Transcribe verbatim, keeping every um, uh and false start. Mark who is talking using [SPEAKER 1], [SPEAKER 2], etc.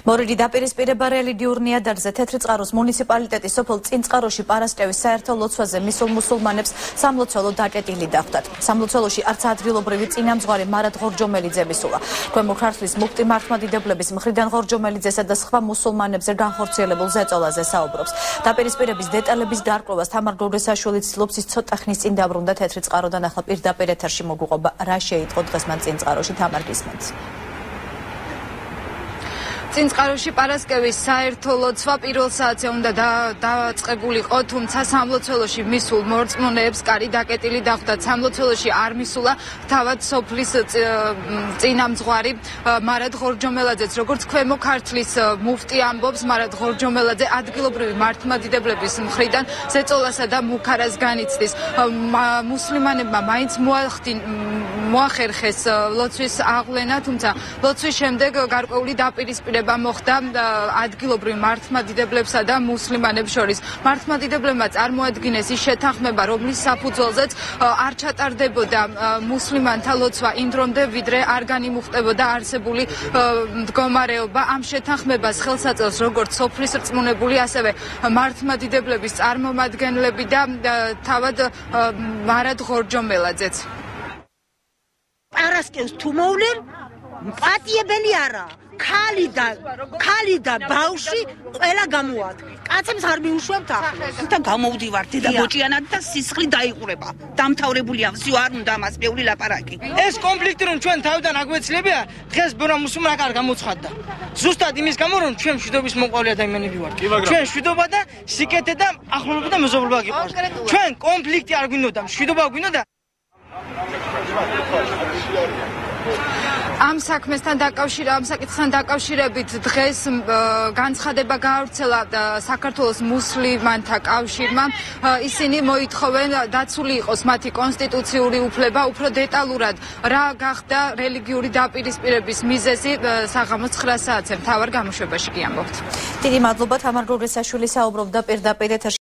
[SPEAKER 1] მორიგი დაპირისპირება რელიგიურ ნიადაგზე თეთრი წყაროს მუნიციპალიტეტის სოფელ წინწყაროში პარასკევის საერთო ლოცვაზე მისულ მუსულმანებს სამლოცველო დაკეტილი დახვდათ. სამლოცველოში არც ადგილობრივი წინამძღვარი მარად ღორჯომელიძე მისულა. ქვემო ქართლის მუფტი მართლმადიდებლების მხრიდან ღორჯომელიძესა და სხვა მუსულმანებზე განხორციელებულ ზეწოლაზე საუბრობს. დაპირისპირების დეტალების გარკვევას თამარ გოგრესაშვილი ცდილობს ის ცოტა ხნის წინ დაბრუნდა თეთრი წყარო და ახლა პირდაპირ ეთერში მოგუყვება რა შეიტყო დღეს მან წინწყაროში. თამარ გისმენთ.
[SPEAKER 2] წინწყაროში პარასკევის საერთო ლოცვა პირველ საათზე უნდა დაწყებულიყო, თუმცა სამლოცველოში მისულ მორწმუნეებს კარი დაკეტილი დახვდათ. სამლოცველოში არ მისულა თავად სოფლის წინამძღვარი მარად ღორჯომელაძეც. როგორც ქვემო ქართლის მუფტი ამბობს, მარად ღორჯომელაძე ადგილობრივი მართლმადიდებლების მხრიდან ზეწოლასა და მუქარას განიცდის. მუსლიმანებმა მაინც მოახერხეს ლოცვის აღვლენა, თუმცა ლოცვის შემდეგ გარკვეული დაპირისპირება მოხდა ადგილობრივ მართლმადიდებლებსა და მუსლიმანებს შორის. მართლმადიდებლებმა წარმოადგინეს ის შეთანხმება, რომლის საფუძველზეც არ ჩატარდებოდა მუსლიმანთა ლოცვა იმ დრომდე, ვიდრე არ განიმუხტებოდა არსებული მდგომარეობა. ამ შეთანხმებას ხელს აწევს როგორც სოფლის რწმუნებული, ასევე მართლმადიდებლების წარმომადგენლები და თავად მარად ღორჯომელაძეც.
[SPEAKER 3] პარასკევს თუ მოვლენ, პატიებელი არა. ქალი და ქალი და ბავშვი ყველა გამოადგეს. კაცებს არ მიუშვებთ ახლა.
[SPEAKER 4] და გამოვდივარ დედაბოჭიანად და სისხლი დაიყურება. დამთავრებულია, ვსიო არ უნდა ამას მეული ლაპარაკი.
[SPEAKER 5] ეს კონფლიქტი რომ ჩვენ თავიდან აგვეცლებია, დღეს ბორა მუსულმანაკ არ გამოცხადდა. ზუსტად იმის გამო რომ ჩვენ მშვიდობის მოყვარული ადამიანები ვართ. ჩვენ მშვიდობა და სიკეთე და ახლობლება და მეზობლობა გიყვარს. ჩვენ კონფლიქტი არ გვინდოდა, მშვიდობა გვინდოდა.
[SPEAKER 2] ამ საქმესთან დაკავშირებით, ამ საკითხთან დაკავშირებით დღეს განცხადება გაავრცელა საქართველოს მუსლიმანთა კავშირმა. ისინი მოითხოვენ დაცული იყოს მათი კონსტიტუციური უფლება. უფრო დეტალურად რა გახდა რელიგიური დაპირისპირების მიზეზი საღამოს ცხრა საათზე მთავარ გამოშვებაში კი ამბობთ.
[SPEAKER 1] დიდი მადლობა თამარ გოგრესაშვილი საუბრობდა პირდაპირ ეთერში.